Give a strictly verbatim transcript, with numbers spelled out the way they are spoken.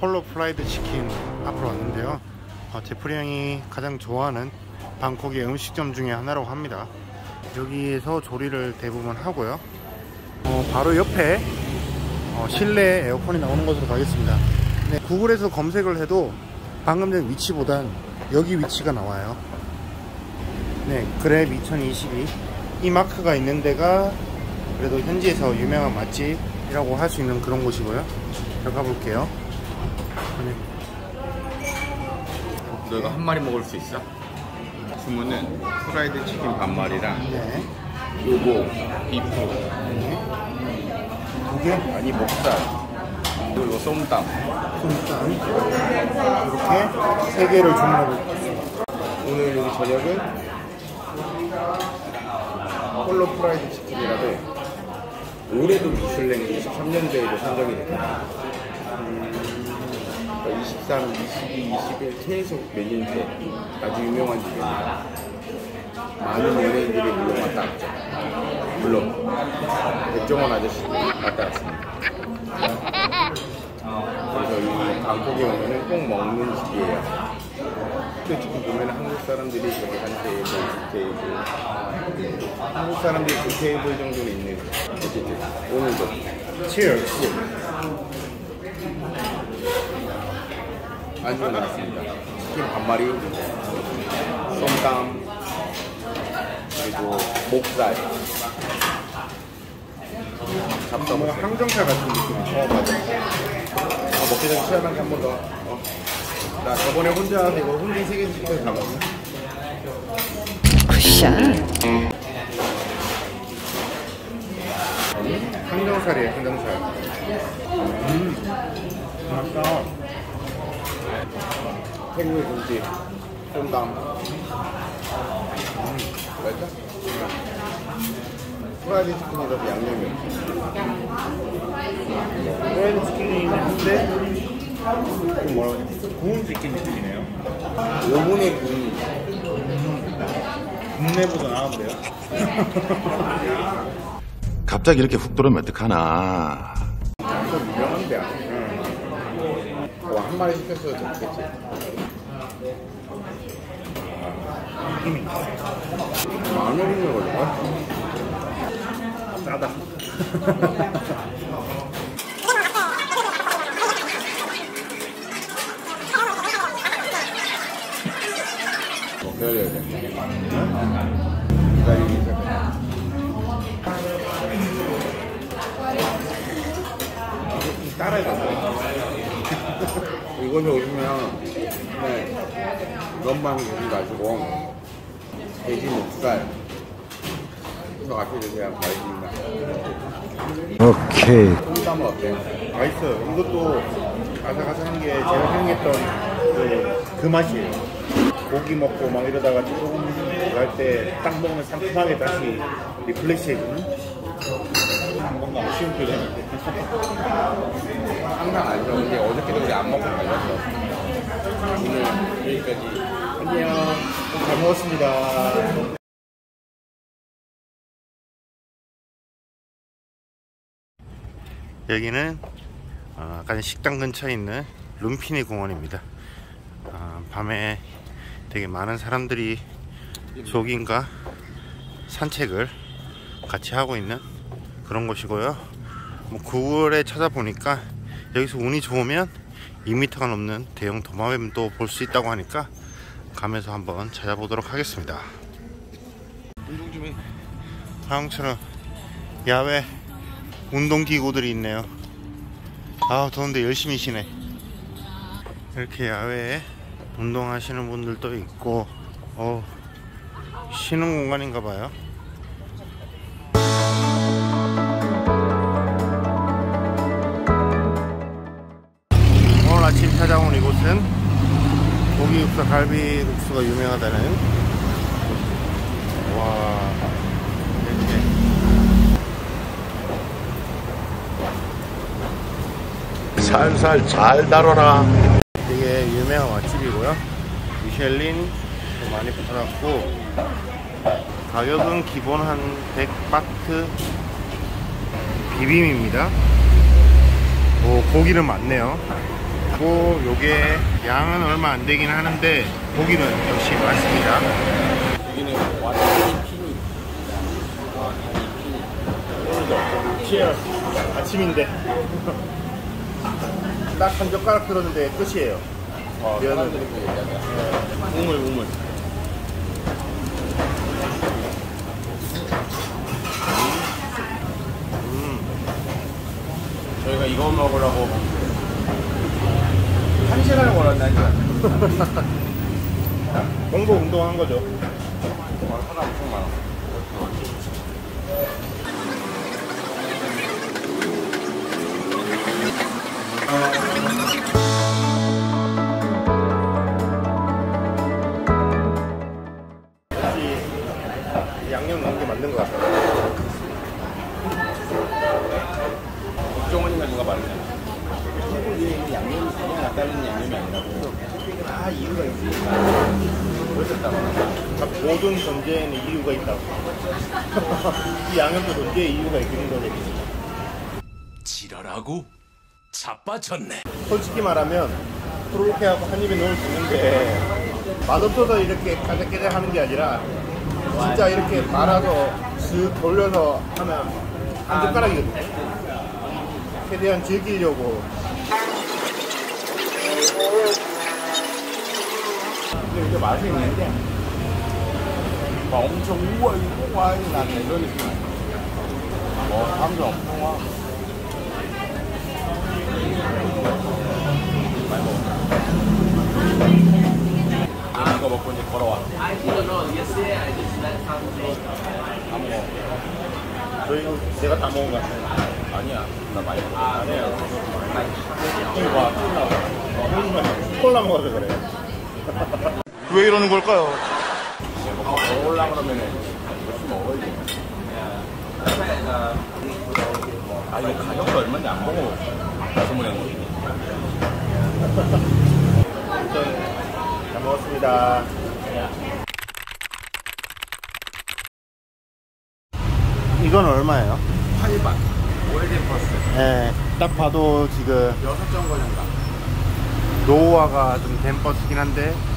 폴로 프라이드 치킨 앞으로 왔는데요. 어, 제프리 형이 가장 좋아하는 방콕의 음식점 중에 하나라고 합니다. 여기에서 조리를 대부분 하고요. 어, 바로 옆에 어, 실내 에어컨이 나오는 곳으로 가겠습니다. 네, 구글에서 검색을 해도 방금 전 위치보단 여기 위치가 나와요. 네, 그랩 이천이십이 이 마크가 있는 데가 그래도 현지에서 유명한 맛집이라고 할 수 있는 그런 곳이고요. 들어가 볼게요. 네. 너 이거 한 마리 먹을 수 있어? 주문은 프라이드 치킨 반마리랑 네. 요거 비프 네. 두 개? 아니 목살 그리고 쏨땀 솜땀 이렇게 세 개를 주문해 볼게요. 오늘 여기 저녁은 폴로 프라이드 치킨이라고 올해도 미슐랭 이십삼 년대에도 선정이 됐다. 음, 이십삼, 이십이, 이십일 계속 메뉴인데 아주 유명한 집입니다. 많은 연예인들이 물론 왔다 갔죠. 물론 백종원 아저씨도 왔다 갔습니다. 그래서 이 방콕에 오면은 꼭 먹는 집이에요. 근데 지금 보면 한국 사람들이 저기 한 테이블, 두 테이블 한국 사람들이 두 테이블 정도는 있는 어쨌든 오늘도 치얼스. 안주가 나왔습니다. 치킨 반마리, 쏨땀, 그리고 목살, 잡사 뭐 항정살 같은 느낌이죠. 어 맞아. 아, 먹기 전에 시원하게 한 번 더. 어. 나 저번에 혼자 이거 혼자 세 개 시켜서 다 먹었네. 굿샷. 항정살이에요, 항정살. 음, 맛있다. 태국의 김치, 쏨땀. 음, 맛있다? 프라이드 치킨이라서 양념이 프라이드 치킨이긴 한데 좀 뭐라고 해야 되지? 구운 치킨 느낌이네요. 오븐에 구운 국내보다 나은데요? 갑자기 이렇게 훅 들어오면 어떡하나. 좀 유명한 데야. 응. 뭐 한 마리 시켰어도 좋겠지. 느낌이 만 원이면 걸려. 싸다. 기다려야 돼. 기다리기 시작해. 따라해봐. 이거는 오시면 네, 이것만 고기 가지고 돼지 목살 이거 같이 드세요. 맛있습니다. 오케이. 쏨땀은 어때? 맛있어요. 이것도 아삭아삭한 게 제가 생각했던 그, 그 맛이에요. 고기 먹고 막 이러다가 조금 갈 때 딱 먹으면 상큼하게 다시 리플레시 해주는 뭔가 아쉬운 표정인데. 항상 알죠. 근데 어저께도 우리 안 먹고 갈렸어. 오늘 여기까지. 안녕. 잘 먹었습니다. 여기는 어, 아까 식당 근처에 있는 룸피니 공원입니다. 어, 밤에 되게 많은 사람들이 조깅과 산책을 같이 하고 있는 그런 곳이고요. 뭐 구글에 찾아보니까 여기서 운이 좋으면 이 미터가 넘는 대형 도마뱀도 볼 수 있다고 하니까 가면서 한번 찾아보도록 하겠습니다. 운동 좀 해. 한국처럼 야외 운동기구들이 있네요. 아 더운데 열심히 쉬네. 이렇게 야외에 운동하시는 분들도 있고 어 쉬는 공간인가봐요. 오늘 아침 찾아온 이곳은 고기국수 갈비국수가 유명하다는 와 이렇게 살살 잘 다뤄라. 되게 유명한 맛집이고요. 미슐린 많이 붙어놨고 가격은 기본 한 백 바트 비빔입니다. 오, 고기는 많네요. 그리고 요게 양은 얼마 안 되긴 하는데 고기는 역시 맛있습니다. 여기는 완전히 피니. 오늘도 치얼. 아침인데 딱 한 젓가락 들었는데 끝이에요. 어, 면은. 사람들이 그 얘기하잖아. 우물 우물. 저희가 이거 먹으려고 한 시간을 걸었나니까. 공복 운동한 거죠. 하나 엄청 많아. 혹시 양념 넣은 게 맞는 것 같아요. 국정원이가 누가 말했잖아. 한국인의 양념이 그냥 놔다리는 양념이 아니라고. 다 이유가 있으니까. 그러셨다고. 모든 존재에는 이유가 있다고. 이 양념도 존재의 이유가 있는 거죠. 지랄하고 자빠졌네. 솔직히 말하면 그렇게 하고 한 입에 넣을 수 있는데 맛없어서 이렇게 까작까작 하는 게 아니라 진짜 이렇게 말아서 슥 돌려서 하면 한 젓가락이거든요. 최대한 즐기려고. 근데 이게 맛이 있는데 막 엄청 우와 이거 와 이거 나네 이런 느낌. 어 사람들 엄청 와. 많이 먹어. 이거 먹고 이제 걸어와. 다 먹어. 저희 제가 다 먹은 것 같아요. 아니야 나 많이 먹어. 아니에요. 이거 봐, 콜라. 콜라 먹어서 그래요. 왜 이러는 걸까요? 먹으려고 그러면은 열심히 먹어야지. 아 이거 가격도 얼마인지 안 보고 주문한 거지. 잘 먹었습니다. 이건 얼마예요? 팔 박 오래된 버스 네, 딱 봐도 지금 여섯 점 걸린다. 노후화가 좀 된 버스긴 한데